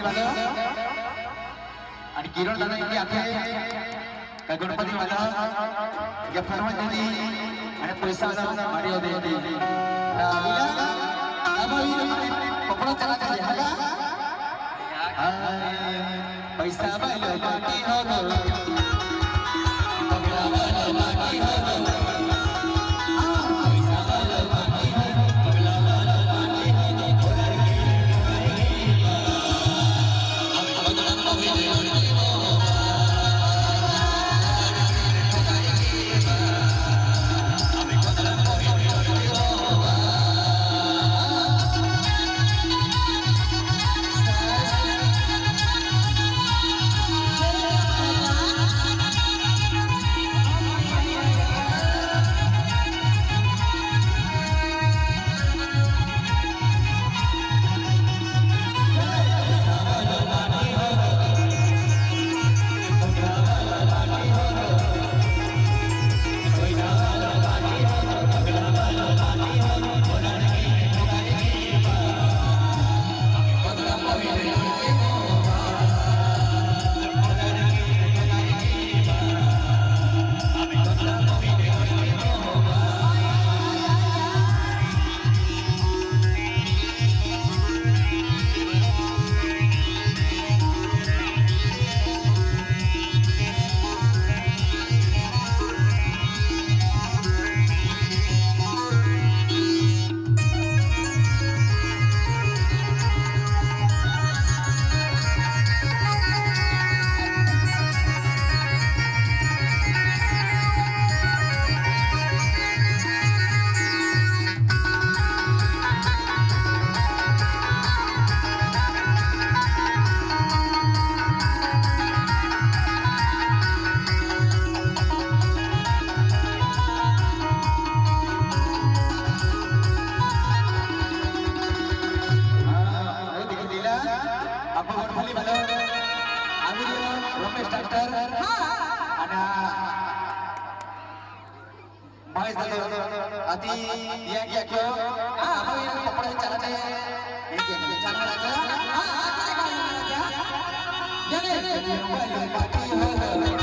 वाला आणि किरण दादा इथे आखे का गणपती वाला या फरमान दिली आणि पैसा वाला मारियो दे दे दाविला दाविला पकड़ो चला चले हला पैसा वाला बाकी हो गो पकड़ा वाला बाकी हो गो अति या क्या क्यों हम ये कपड़े चलाते हैं ये चला रहा है हां चलेगा क्या जाने